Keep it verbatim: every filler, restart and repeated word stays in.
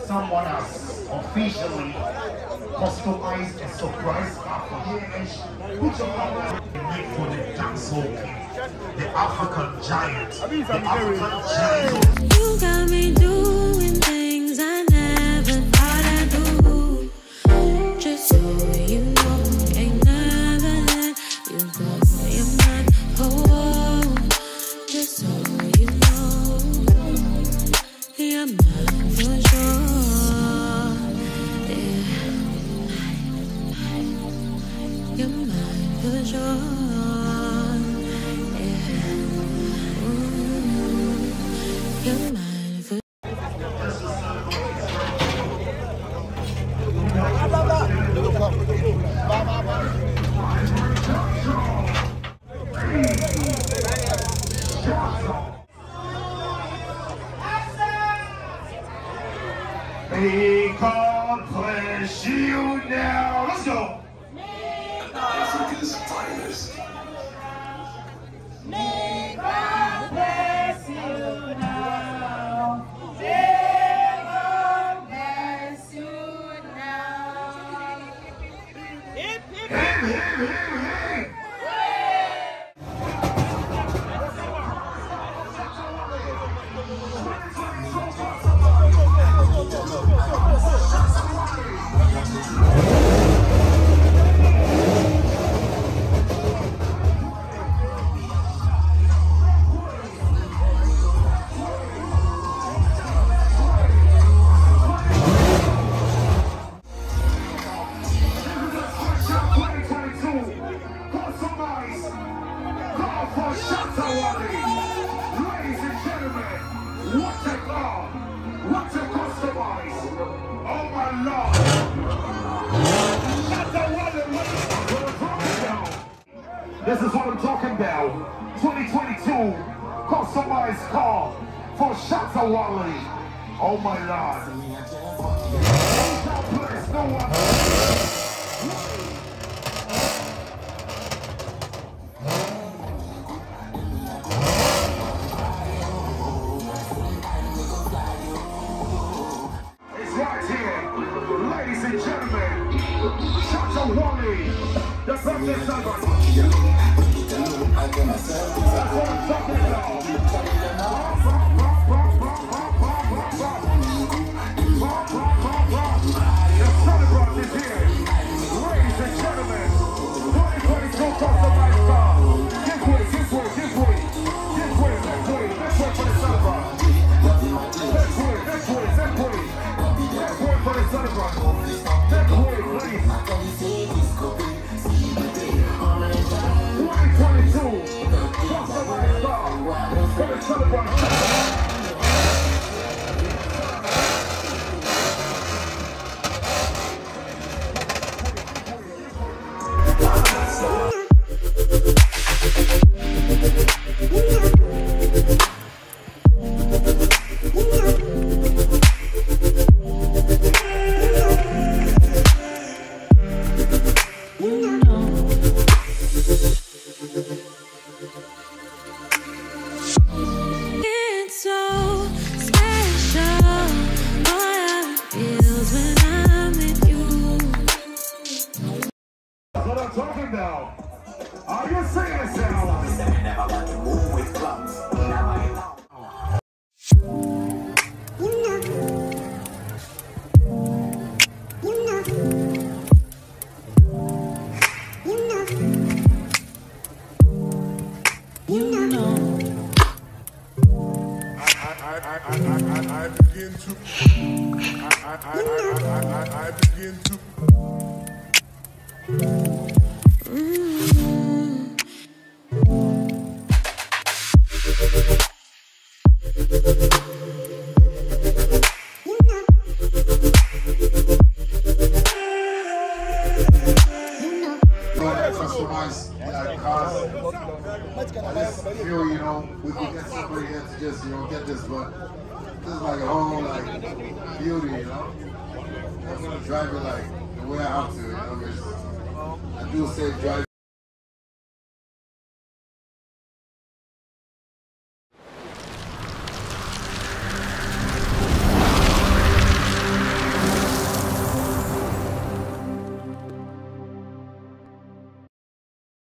someone has officially customized a surprise car for you. Put your hand made for the dancehall king, the African giant, the African giant. You got me doing things I never thought I'd do. Just so you know, ain't never let you go. You're my home. Just so you know, you're mine for sure. You're mine for sure. Yeah. Ooh. You're mine for May God bless you now. Let's go. Africa's finest. May God bless you now. May God bless you now. Hip, hip, Hip, hip, hip, hip. For Shatta Wale. Ladies and gentlemen, what a car, what a customize. Oh my Lord. Shatta Wale, what I'm talking about. This is what I'm talking about. twenty twenty-two customized car for Shatta Wale. Oh my Lord. God bless no one. Ladies and gentlemen, Shatta Wale, the birthday celebration. That's what I'm talking about. The celebrant is here. Ladies and gentlemen, twenty twenty-two customized car. Give way, give way, give way. Give way, make way, make way for the celebrant. Make way, make way, make way. Make way for the celebrant. Make way, please. twenty twenty-two customized car for the celebrant. What I'm talking about. Are you singing sound? I never want to move with clubs. you know. I, I, I, I, I, I begin to. I, I, I, I, I, I begin to. I just feel, you know, we can get somebody here to just, you know, get this, but this is like a whole, like, beauty, you know? I'm gonna drive it like the way I have to, you know, because I do safe driving.